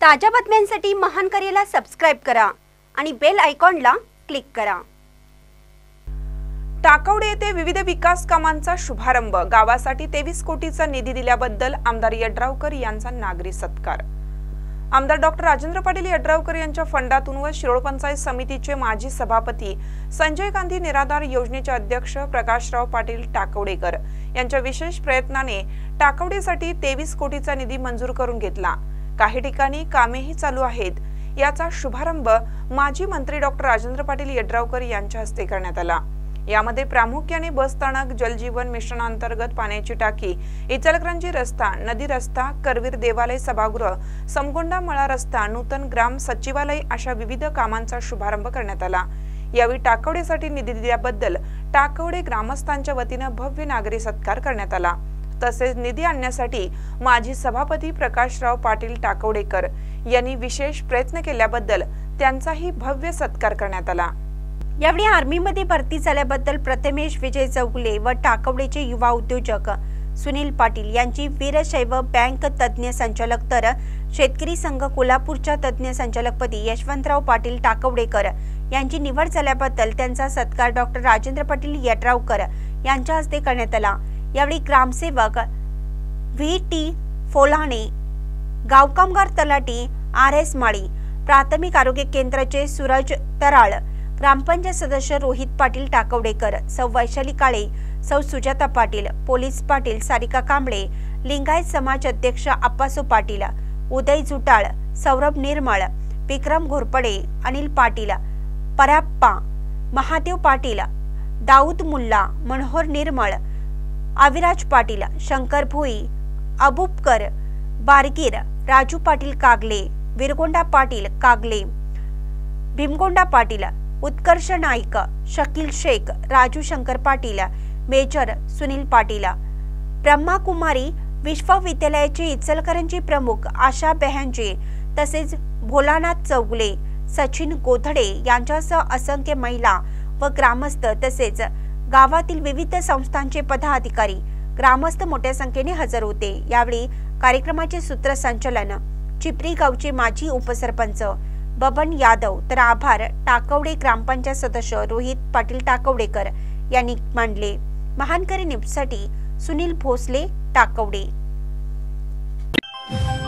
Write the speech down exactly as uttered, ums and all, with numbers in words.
ताज्या बातम्यांसाठी महान करेला सबस्क्राइब करा आणि बेल आयकॉनला क्लिक करा। टाकवडे येथे विविध विकास कामांचा शुभारंभ, गावासाठी तेवीस कोटीचा निधी दिल्याबद्दल आमदार यड्रावकर यांचा नागरी सत्कार। आमदार डॉक्टर राजेंद्र पाटील यड्रावकर यांच्या फंडातून व शिरोळ पंचायत समितीचे माजी सभापती संजय गांधी निराधार योजनेचे अध्यक्ष प्रकाशराव पाटील टाकवडेकर यांच्या विशेष प्रयत्नाने टाकवडेसाठी तेवीस कोटीचा निधी मंजूर करून घेतला। काही ठिकाणी कामेही चालू आहेत। याचा शुभारंभ माजी मंत्री डॉक्टर राजेंद्र पाटील यड्रावकर यांच्या हस्ते करण्यात आला। यामध्ये प्रामुख्याने बस स्थानक, जलजीवन मिशनांतर्गत पाण्याची टाकी, इचलकरंजी रस्ता, नदी रस्ता, करवीर देवालय सभागृह, समगोंडा मळा रस्ता, नूतन ग्राम सचिवालय अशा विविध कामांचा शुभारंभ करण्यात आला। यावेळी टाकवडेसाठी निधी दिल्याबद्दल टाकवडे ग्रामस्थांच्या वतीने भव्य नागरी सत्कार करण्यात आला। तसेच निधी आणण्यासाठी माजी सभापती प्रकाशराव पाटील टाकवडेकर यांनी विशेष प्रयत्न केल्याबद्दल त्यांचाही भव्य सत्कार करण्यात आला। यावेळी आर्मीमध्ये भरती झाल्याबद्दल प्रथमेश विजय चौगुले व टाकवडेचे युवा उद्योजक सुनील पाटील यांची वीरशैव बँक तज्ञ संचालक तर शेतकरी संघ कोल्हापूरच्या तज्ञ संचालकपदी यशवंतराव पाटील टाकवडेकर यांची निवड झाल्याबद्दल त्यांचा सत्कार डॉक्टर राजेंद्र पाटील यड्रावकर यांच्या हस्ते करण्यात आला। यावेळी ग्रामसेवक व्ही टी फोलाणे, गाव कामगार तलाठी आर एस माळी, प्राथमिक आरोग्य केंद्राचे सूरज तराळ, ग्रामपंचायत सदस्य रोहित पाटील टाकवडेकर, सौ वैशाली काळे, सौ सुजाता पाटील, पोलीस पाटील सारिका कांबळे, लिंगायत समाज अध्यक्ष आप्पासो पाटील, उदय जुटाळ, सौरभ निर्मळ, विक्रम घोरपडे, अनिल पाटील, पराप्पा, महादेव पाटील, दाऊद मुल्ला, मनोहर निर्मळ, अविराज पाटील, शंकर भोई, अबुबकर, बारगीर, राजू पाटील कागले, विरगोंडा पाटील कागले, भीमगोंडा पाटील, उत्कर्ष नाईक, शकील शेख, राजू शंकर पाटील, मेजर सुनील पाटील, ब्रह्माकुमारी विश्वविद्यालयाचे इचलकरंजी प्रमुख आशा बेहंजे तसेच भोलानाथ चौगुले, सचिन गोधडे यांच्यासह असंख्य महिला व ग्रामस्थ तसेच गावातील विविध संस्थांचे पदाधिकारी, ग्रामस्थ मोठ्या संख्येने हजर होते। यावेळी कार्यक्रमाचे सूत्रसंचालन चिपरी गावचे माजी उपसरपंच बबन यादव तर आभार टाकवडे ग्रामपंचायत सदस्य रोहित पाटील टाकवडेकर यांनी मानले। महानकरी न्यूजसाठी सुनील भोसले, टाकवडे।